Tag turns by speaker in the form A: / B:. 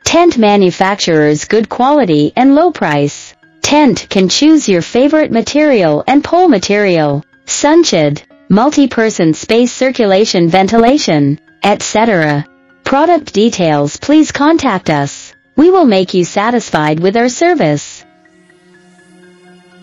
A: Tent manufacturers, good quality and low price. Tent can choose your favorite material and pole material, sunshade, multi-person space, circulation, ventilation, etc. Product details, please contact us. We will make you satisfied with our service.